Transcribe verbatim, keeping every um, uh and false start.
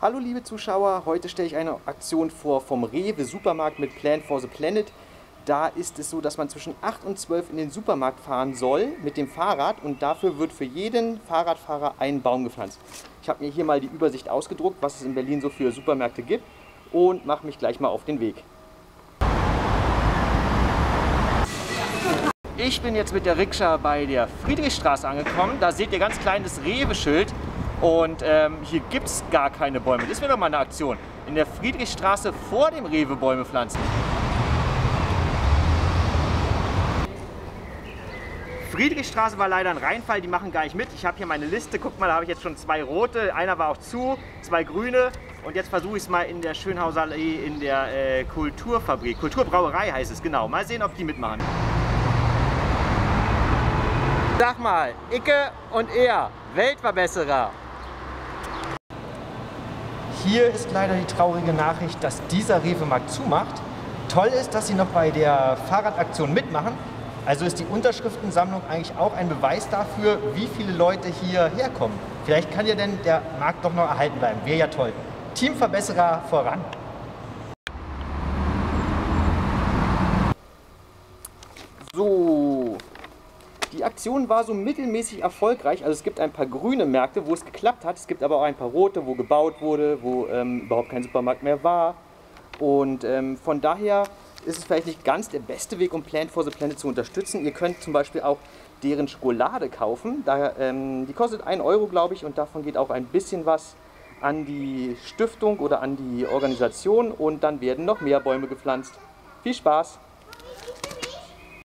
Hallo liebe Zuschauer, heute stelle ich eine Aktion vor vom Rewe Supermarkt mit Plan for the Planet. Da ist es so, dass man zwischen acht und zwölf in den Supermarkt fahren soll mit dem Fahrrad und dafür wird für jeden Fahrradfahrer ein Baum gepflanzt. Ich habe mir hier mal die Übersicht ausgedruckt, was es in Berlin so für Supermärkte gibt und mache mich gleich mal auf den Weg. Ich bin jetzt mit der Rikscha bei der Friedrichstraße angekommen. Da seht ihr ganz klein das Rewe-Schild. Und ähm, hier gibt es gar keine Bäume. Das wäre doch mal eine Aktion. In der Friedrichstraße vor dem Rewe Bäume pflanzen. Friedrichstraße war leider ein Reinfall, die machen gar nicht mit. Ich habe hier meine Liste. Guck mal, da habe ich jetzt schon zwei rote. Einer war auch zu, zwei grüne. Und jetzt versuche ich es mal in der Schönhausallee in der äh, Kulturfabrik. Kulturbrauerei heißt es, genau. Mal sehen, ob die mitmachen. Sag mal, Icke und er, Weltverbesserer. Hier ist leider die traurige Nachricht, dass dieser Rewe-Markt zumacht. Toll ist, dass Sie noch bei der Fahrradaktion mitmachen. Also ist die Unterschriftensammlung eigentlich auch ein Beweis dafür, wie viele Leute hier herkommen. Vielleicht kann ja denn der Markt doch noch erhalten bleiben. Wäre ja toll. Teamverbesserer voran. So. Die Aktion war so mittelmäßig erfolgreich, also es gibt ein paar grüne Märkte, wo es geklappt hat, es gibt aber auch ein paar rote, wo gebaut wurde, wo ähm, überhaupt kein Supermarkt mehr war und ähm, von daher ist es vielleicht nicht ganz der beste Weg, um Plan for the Planet zu unterstützen. Ihr könnt zum Beispiel auch deren Schokolade kaufen, da, ähm, die kostet ein Euro glaube ich und davon geht auch ein bisschen was an die Stiftung oder an die Organisation und dann werden noch mehr Bäume gepflanzt. Viel Spaß!